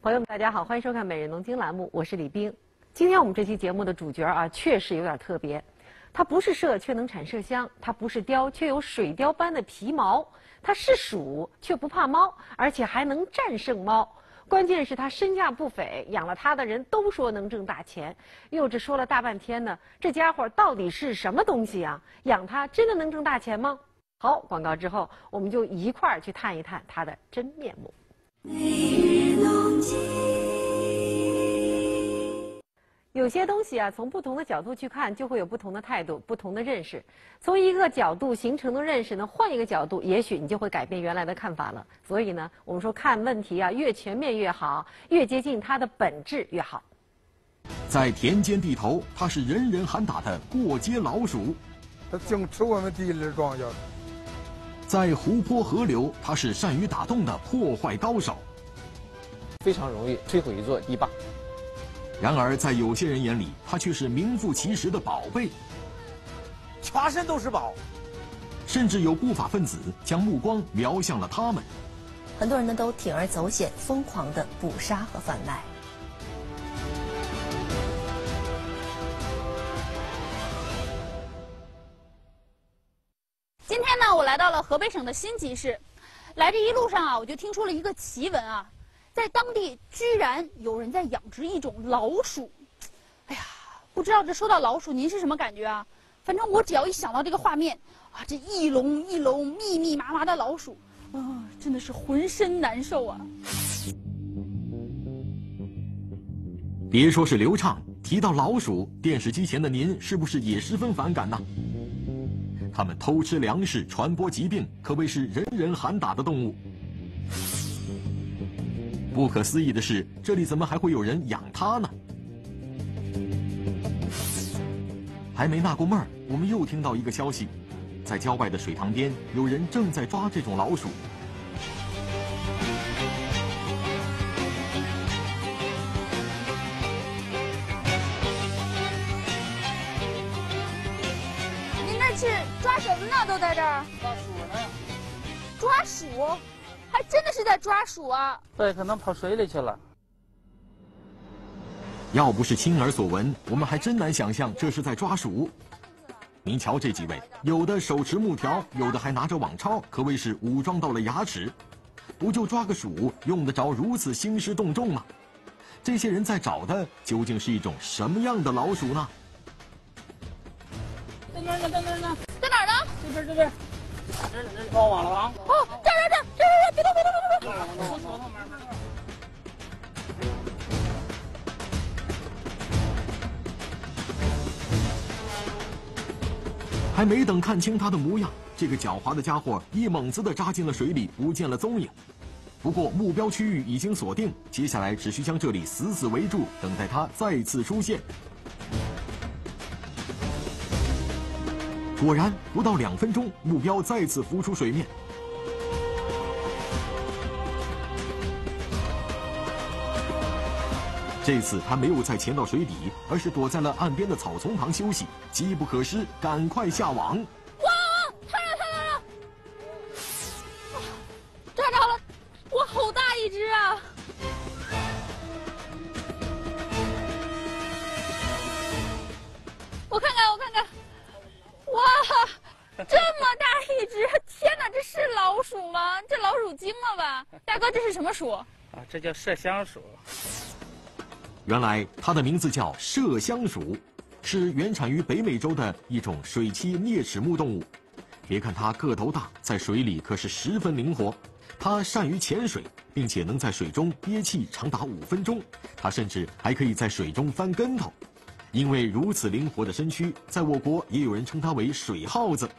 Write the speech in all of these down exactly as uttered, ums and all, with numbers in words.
朋友们，大家好，欢迎收看《每日农经》栏目，我是李冰。今天我们这期节目的主角啊，确实有点特别。它不是麝，却能产麝香；它不是貂，却有水貂般的皮毛；它是鼠，却不怕猫，而且还能战胜猫。关键是它身价不菲，养了它的人都说能挣大钱。哟，这说了大半天呢，这家伙到底是什么东西啊？养它真的能挣大钱吗？好，广告之后，我们就一块儿去探一探它的真面目。每日农经。有些东西啊，从不同的角度去看，就会有不同的态度、不同的认识。从一个角度形成的认识呢，换一个角度，也许你就会改变原来的看法了。所以呢，我们说看问题啊，越全面越好，越接近它的本质越好。 在田间地头，它是人人喊打的过街老鼠。 它净吃我们地里的庄稼。 在湖泊河流，它是善于打洞的破坏高手， 非常容易摧毁一座堤坝。 然而，在有些人眼里，它却是名副其实的宝贝， 全身都是宝。 甚至有不法分子将目光瞄向了它们。 很多人呢都铤而走险，疯狂的捕杀和贩卖。 今天呢，我来到了河北省的新集市。来这一路上啊，我就听说了一个奇闻啊，在当地居然有人在养殖一种老鼠。哎呀，不知道这说到老鼠，您是什么感觉啊？反正我只要一想到这个画面啊，这一笼一笼密密麻麻的老鼠，啊，真的是浑身难受啊。 别说是流畅，提到老鼠，电视机前的您是不是也十分反感呢？它们偷吃粮食、传播疾病，可谓是人人喊打的动物。不可思议的是，这里怎么还会有人养它呢？还没纳过闷儿，我们又听到一个消息，在郊外的水塘边，有人正在抓这种老鼠。 是抓什么呢？都在这儿抓鼠呢？ 抓鼠，还真的是在抓鼠啊！ 对，可能跑水里去了。 要不是亲耳所闻，我们还真难想象这是在抓鼠。您瞧这几位，有的手持木条，有的还拿着网抄，可谓是武装到了牙齿。不就抓个鼠，用得着如此兴师动众吗？这些人在找的究竟是一种什么样的老鼠呢？ 在哪儿呢？在哪儿呢？ 在哪儿呢？ 这边，这边。这这这抓网了啊！ 哦，这儿这儿这儿这儿，别动别动别动别动！ 慢慢慢慢慢。 还没等看清他的模样，这个狡猾的家伙一猛子地扎进了水里，不见了踪影。不过目标区域已经锁定，接下来只需将这里死死围住，等待他再次出现。果然，不到两分钟，目标再次浮出水面。这次他没有再潜到水底，而是躲在了岸边的草丛旁休息。机不可失，赶快下网！ 哇！太了太了了！抓着了！哇，好大一只啊！我看看，我看看。哇，这么大一只！天哪，这是老鼠吗？这老鼠精了吧？大哥，这是什么鼠？ 啊，这叫麝香鼠。 原来它的名字叫麝香鼠，是原产于北美洲的一种水栖啮齿目动物。别看它个头大，在水里可是十分灵活。它善于潜水，并且能在水中憋气长达五分钟。它甚至还可以在水中翻跟头。因为如此灵活的身躯，在我国也有人称它为水耗子。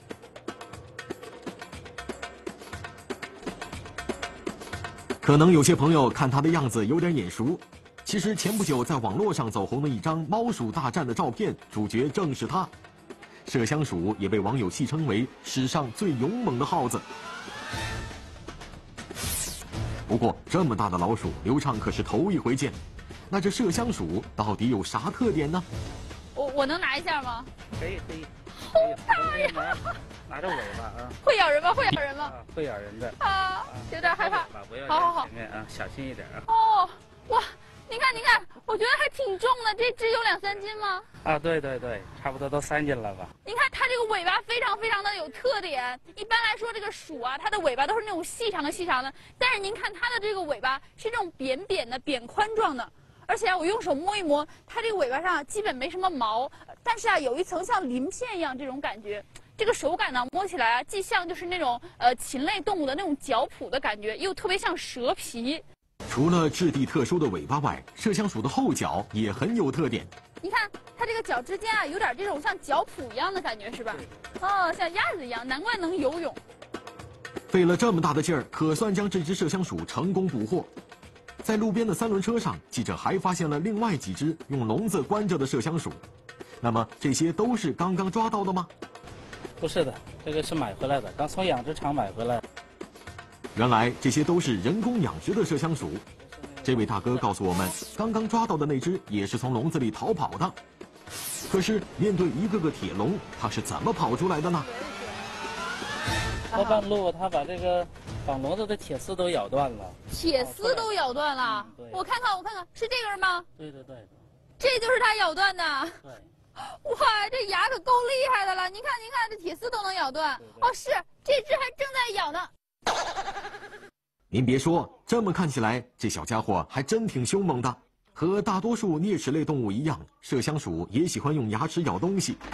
可能有些朋友看它的样子有点眼熟，其实前不久在网络上走红了一张猫鼠大战的照片，主角正是它。麝香鼠也被网友戏称为史上最勇猛的耗子。不过这么大的老鼠，刘畅可是头一回见。那这麝香鼠到底有啥特点呢？ 我我能拿一下吗？ 可以可以。 好大呀！ 拿着尾巴啊。 会咬人吗？会咬人吗？ 啊，会咬人的。 啊，有点害怕。 不要好好好。 前面啊，小心一点啊。 哦， 哇，您看，您看，我觉得还挺重的，这只有两三斤吗？ 啊，对对对，差不多都三斤了吧。 您看它这个尾巴非常非常的有特点。一般来说，这个鼠啊，它的尾巴都是那种细长的细长的，但是您看它的这个尾巴是这种扁扁的、扁宽状的。而且啊，我用手摸一摸，它这个尾巴上基本没什么毛，但是啊，有一层像鳞片一样这种感觉。这个手感呢，摸起来啊，既像就是那种呃禽类动物的那种脚蹼的感觉，又特别像蛇皮。 除了质地特殊的尾巴外，麝香鼠的后脚也很有特点。 你看它这个脚之间啊，有点这种像脚蹼一样的感觉，是吧？哦，像鸭子一样，难怪能游泳。 费了这么大的劲儿，可算将这只麝香鼠成功捕获。在路边的三轮车上，记者还发现了另外几只用笼子关着的麝香鼠。那么这些都是刚刚抓到的吗？ 不是的，这个是买回来的，刚从养殖场买回来。 原来这些都是人工养殖的麝香鼠。这位大哥告诉我们，刚刚抓到的那只也是从笼子里逃跑的。可是面对一个个铁笼，它是怎么跑出来的呢？ 后半路他把这个绑笼子的铁丝都咬断了。 铁丝都咬断了？ 嗯、 我看看，我看看，是这根吗？ 对对对。 这就是它咬断的。 对。 哇，这牙可够厉害的了！您看，您看，这铁丝都能咬断。对对哦，是，这只还正在咬呢。 您别说，这么看起来，这小家伙还真挺凶猛的。和大多数啮齿类动物一样，麝香鼠也喜欢用牙齿咬东西。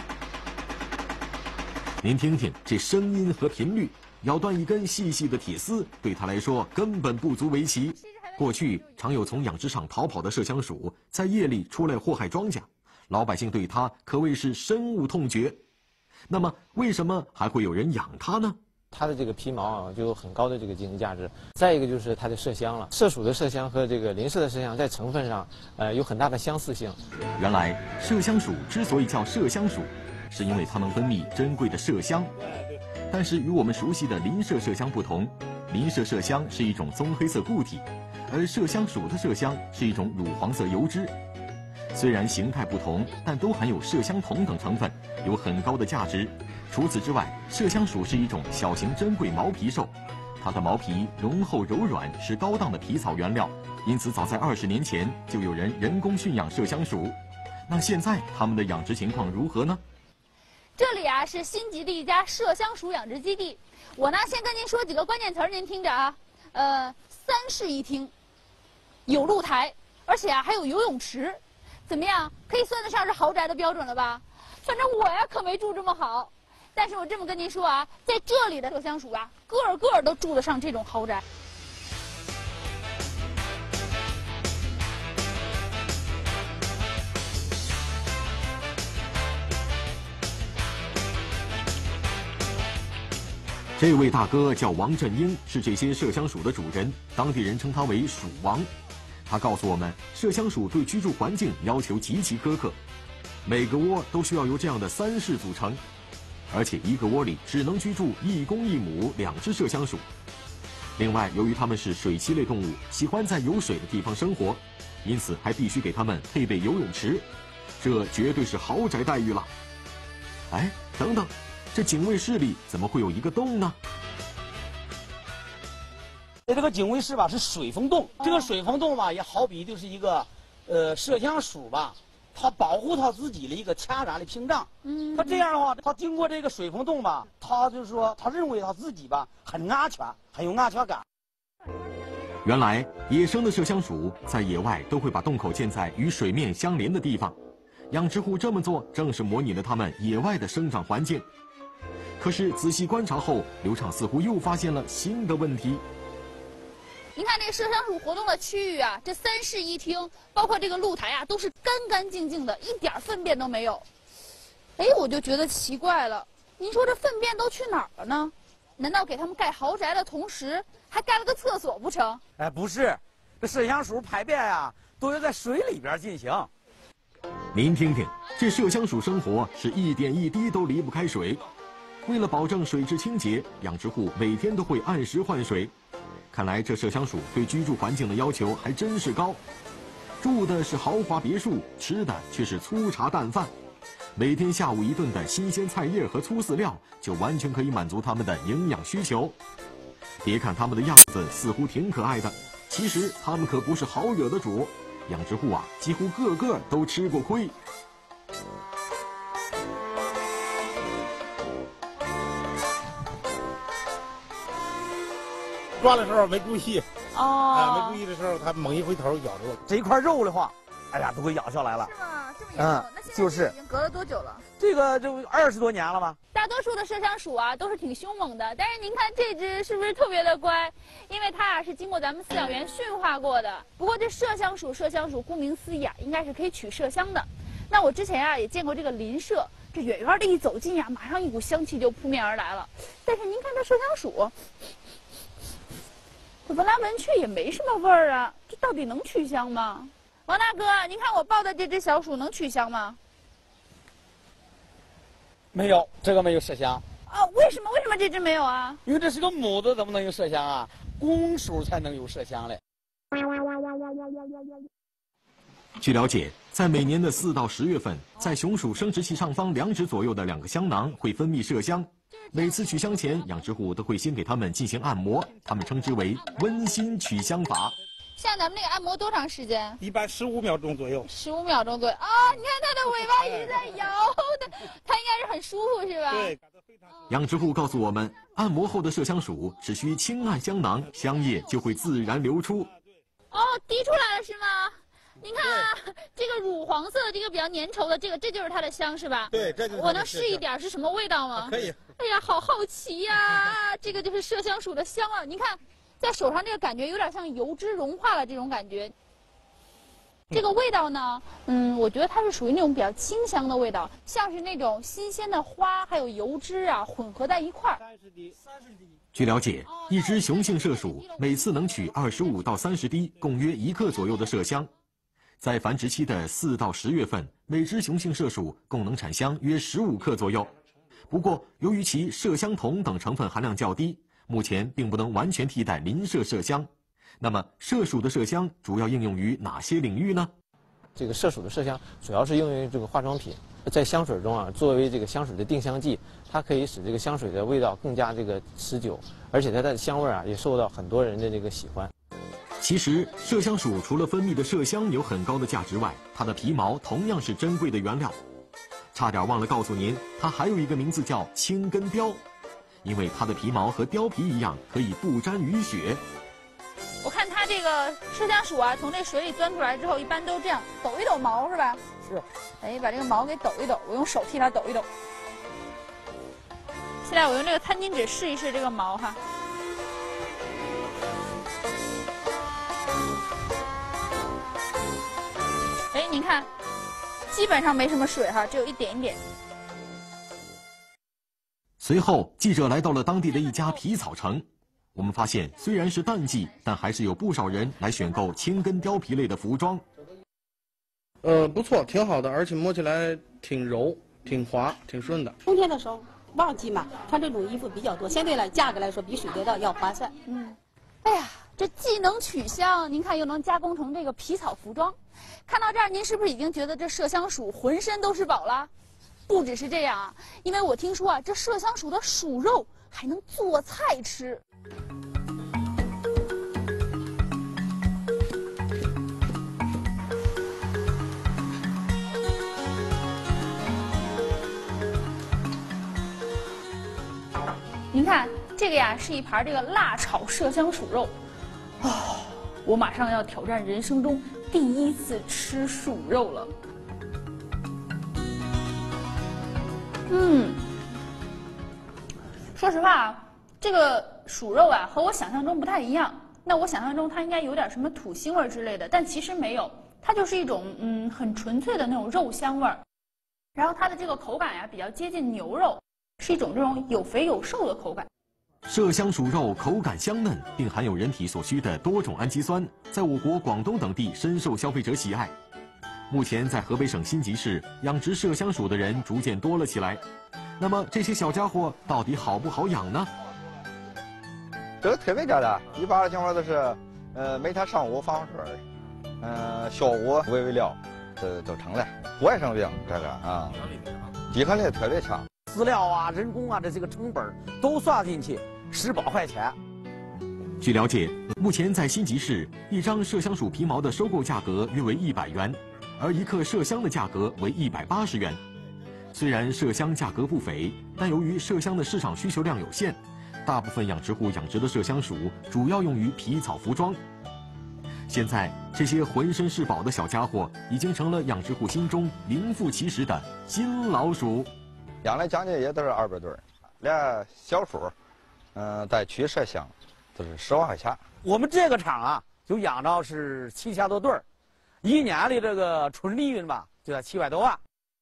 您听听这声音和频率，咬断一根细细的铁丝，对它来说根本不足为奇。过去常有从养殖场逃跑的麝香鼠在夜里出来祸害庄稼，老百姓对它可谓是深恶痛绝。那么，为什么还会有人养它呢？ 它的这个皮毛啊，就有很高的这个经济价值。再一个就是它的麝香了，麝鼠的麝香和这个林麝的麝香在成分上，呃，有很大的相似性。 原来麝香鼠之所以叫麝香鼠，是因为它能分泌珍贵的麝香。但是与我们熟悉的林麝麝香不同，林麝麝香是一种棕黑色固体，而麝香鼠的麝香是一种乳黄色油脂。虽然形态不同，但都含有麝香酮等成分，有很高的价值。除此之外，麝香鼠是一种小型珍贵毛皮兽，它的毛皮浓厚柔软，是高档的皮草原料，因此早在二十年前就有人人工驯养麝香鼠。那现在它们的养殖情况如何呢？ 这里啊是新集的一家麝香鼠养殖基地，我呢先跟您说几个关键词儿，您听着啊。呃，三室一厅，有露台，而且啊还有游泳池，怎么样？可以算得上是豪宅的标准了吧？反正我呀可没住这么好。但是我这么跟您说啊，在这里的麝香鼠啊，个儿个儿都住得上这种豪宅。 这位大哥叫王振英，是这些麝香鼠的主人，当地人称他为鼠王。他告诉我们，麝香鼠对居住环境要求极其苛刻，每个窝都需要由这样的三室组成。而且一个窝里只能居住一公一母两只麝香鼠。另外，由于它们是水栖类动物，喜欢在有水的地方生活，因此还必须给它们配备游泳池，这绝对是豪宅待遇了。哎，等等，这警卫室里怎么会有一个洞呢？ 这个警卫室吧是水缝洞，这个水缝洞吧也好比就是一个，呃，麝香鼠吧。它保护它自己的一个天然的屏障。嗯，它这样的话，它经过这个水缝洞吧，它就是说，它认为它自己吧很安全，很有安全感。 原来，野生的麝香鼠在野外都会把洞口建在与水面相连的地方，养殖户这么做正是模拟了它们野外的生长环境。可是仔细观察后，刘畅似乎又发现了新的问题。 您看这个麝香鼠活动的区域啊，这三室一厅，包括这个露台啊，都是干干净净的，一点粪便都没有。哎，我就觉得奇怪了，您说这粪便都去哪儿了呢？难道给他们盖豪宅的同时，还盖了个厕所不成？ 哎，不是，这麝香鼠排便呀、啊，都要在水里边进行。 您听听，这麝香鼠生活是一点一滴都离不开水。为了保证水质清洁，养殖户每天都会按时换水。看来这麝香鼠对居住环境的要求还真是高，住的是豪华别墅，吃的却是粗茶淡饭。每天下午一顿的新鲜菜叶和粗饲料，就完全可以满足它们的营养需求。别看它们的样子似乎挺可爱的， 其实它们可不是好惹的主，养殖户啊几乎个个都吃过亏。 抓的时候没注意， 哦， 啊，没注意的时候，它猛一回头咬住了。 这一块肉的话，哎呀，都给咬下来了。 是吗？这么严重？ 嗯那现在就是已经隔了多久了？ 这个就二十多年了吧。 大多数的麝香鼠啊都是挺凶猛的，但是您看这只是不是特别的乖？因为它啊是经过咱们饲养员驯化过的。不过这麝香鼠，麝香鼠顾名思义啊，应该是可以取麝香的。那我之前啊也见过这个林麝，这远远的一走近呀、啊，马上一股香气就扑面而来了。但是您看这麝香鼠，闻来闻去也没什么味儿啊，这到底能取香吗？王大哥，您看我抱的这只小鼠能取香吗？ 没有，这个没有麝香。 啊，为什么？为什么这只没有啊？ 因为这是个母的，怎么能有麝香啊？公鼠才能有麝香嘞。 据了解，在每年的四到十月份，在雄鼠生殖器上方两指左右的两个香囊会分泌麝香。每次取香前，养殖户都会先给它们进行按摩，他们称之为温馨取香法。 像咱们那个按摩多长时间？ 一般十五秒钟左右。 十五秒钟左右啊！你看它的尾巴一直在摇的，它应该是很舒服，是吧？ 对。 养殖户告诉我们，按摩后的麝香鼠只需轻按香囊，香液就会自然流出。 哦，滴出来了是吗？您看啊，这个乳黄色的这个比较粘稠的，这个这就是它的香是吧？ 对，这就是。 我能试一点是什么味道吗？ 可以。 哎呀，好好奇呀！这个就是麝香鼠的香啊！您看，在手上这个感觉有点像油脂融化了这种感觉。这个味道呢，嗯，我觉得它是属于那种比较清香的味道，像是那种新鲜的花还有油脂啊混合在一块儿。 据了解，一只雄性麝鼠每次能取二十五到三十滴，共约一克左右的麝香。在繁殖期的四到十月份，每只雄性麝鼠共能产香约十五克左右。不过，由于其麝香酮等成分含量较低，目前并不能完全替代林麝麝香。那么，麝鼠的麝香主要应用于哪些领域呢？ 这个麝鼠的麝香主要是用于这个化妆品，在香水中啊，作为这个香水的定香剂，它可以使这个香水的味道更加这个持久，而且它的香味啊也受到很多人的这个喜欢。 其实，麝香鼠除了分泌的麝香有很高的价值外，它的皮毛同样是珍贵的原料。差点忘了告诉您，它还有一个名字叫青根貂，因为它的皮毛和貂皮一样，可以不沾雨雪。 我看它这个麝香鼠啊，从这水里钻出来之后，一般都这样抖一抖毛，是吧？ 是。 哎，把这个毛给抖一抖，我用手替它抖一抖。现在我用这个餐巾纸试一试这个毛哈。哎，您看，基本上没什么水哈，只有一点一点。 随后，记者来到了当地的一家皮草城。我们发现，虽然是淡季，但还是有不少人来选购青根貂皮类的服装。 呃，不错，挺好的，而且摸起来挺柔、挺滑、挺顺的。 冬天的时候，旺季嘛，穿这种衣服比较多，相对来价格来说比水得到要划算。 嗯，哎呀，这既能取香，您看又能加工成这个皮草服装。看到这儿，您是不是已经觉得这麝香鼠浑身都是宝了？不只是这样啊，因为我听说啊，这麝香鼠的鼠肉还能做菜吃。您看这个呀，是一盘这个辣炒麝香鼠肉，哦，我马上要挑战人生中第一次吃鼠肉了。嗯，说实话啊，这个鼠肉啊和我想象中不太一样。那我想象中它应该有点什么土腥味之类的，但其实没有，它就是一种嗯很纯粹的那种肉香味儿。然后它的这个口感呀比较接近牛肉，是一种这种有肥有瘦的口感。 麝香鼠肉口感香嫩，并含有人体所需的多种氨基酸，在我国广东等地深受消费者喜爱。目前在河北省辛集市养殖麝香鼠的人逐渐多了起来。那么这些小家伙到底好不好养呢？ 这个特别简单，一般的情况都是，呃，每天上午放水，呃，下午喂喂料，这都成了。不爱生病，这个啊，抵抗力特别强。 饲料啊、人工啊，这些个成本都算进去，十八块钱。 据了解，目前在新集市，一张麝香鼠皮毛的收购价格约为一百元，而一克麝香的价格为一百八十元。虽然麝香价格不菲，但由于麝香的市场需求量有限，大部分养殖户养殖的麝香鼠主要用于皮草服装。现在，这些浑身是宝的小家伙已经成了养殖户心中名副其实的金老鼠。 养了将近也都是二百对儿，连小鼠，嗯、呃，带取麝香，都是十万块钱。 我们这个厂啊，就养着是七千多对儿，一年的这个纯利润吧，就在七百多万。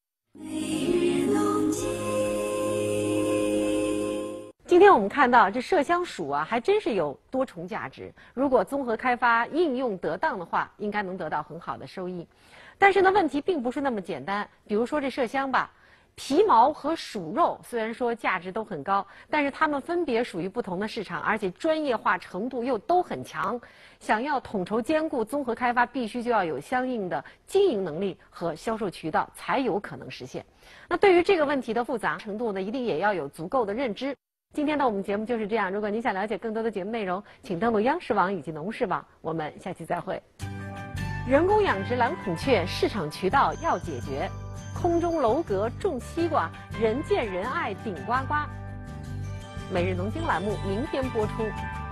今天我们看到这麝香鼠啊，还真是有多重价值。如果综合开发、应用得当的话，应该能得到很好的收益。但是呢，问题并不是那么简单。比如说这麝香吧，皮毛和鼠肉虽然说价值都很高，但是它们分别属于不同的市场，而且专业化程度又都很强。想要统筹兼顾、综合开发，必须就要有相应的经营能力和销售渠道，才有可能实现。那对于这个问题的复杂程度呢，一定也要有足够的认知。今天的我们节目就是这样。如果您想了解更多的节目内容，请登录央视网以及农视网。我们下期再会。人工养殖蓝孔雀，市场渠道要解决。空中楼阁种西瓜，人见人爱顶呱呱。每日农经栏目明天播出。